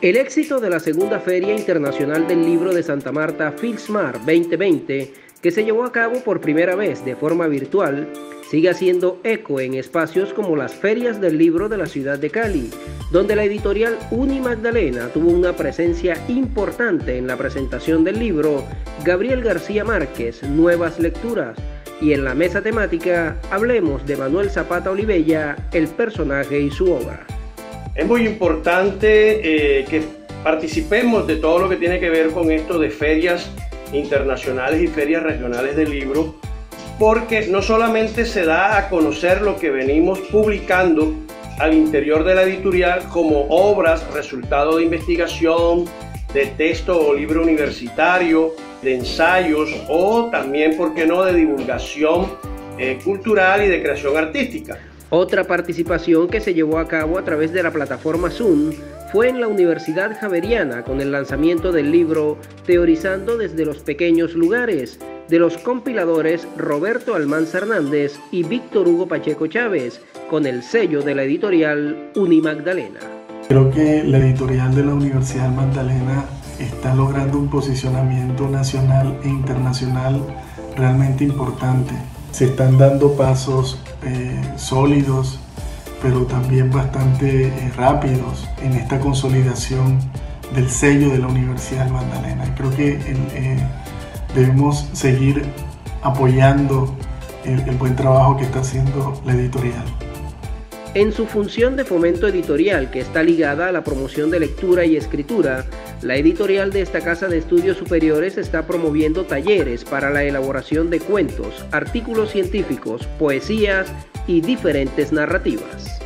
El éxito de la segunda Feria Internacional del Libro de Santa Marta Filsmar 2020, que se llevó a cabo por primera vez de forma virtual, sigue haciendo eco en espacios como las ferias del libro de la ciudad de Cali, donde la editorial Unimagdalena tuvo una presencia importante en la presentación del libro Gabriel García Márquez, Nuevas Lecturas, y en la mesa temática hablemos de Manuel Zapata Olivella, el personaje y su obra. Es muy importante que participemos de todo lo que tiene que ver con esto de ferias internacionales y ferias regionales del libro, porque no solamente se da a conocer lo que venimos publicando al interior de la editorial como obras, resultado de investigación, de texto o libro universitario, de ensayos o también, ¿por qué no?, de divulgación cultural y de creación artística. Otra participación que se llevó a cabo a través de la plataforma Zoom fue en la Universidad Javeriana con el lanzamiento del libro Teorizando desde los pequeños lugares, de los compiladores Roberto Almanza Hernández y Víctor Hugo Pacheco Chávez, con el sello de la editorial Unimagdalena. Creo que la editorial de la Universidad Magdalena está logrando un posicionamiento nacional e internacional realmente importante. Se están dando pasos sólidos, pero también bastante rápidos en esta consolidación del sello de la Universidad Magdalena. Y creo que debemos seguir apoyando el buen trabajo que está haciendo la editorial. En su función de fomento editorial, que está ligada a la promoción de lectura y escritura, la editorial de esta casa de estudios superiores está promoviendo talleres para la elaboración de cuentos, artículos científicos, poesías y diferentes narrativas.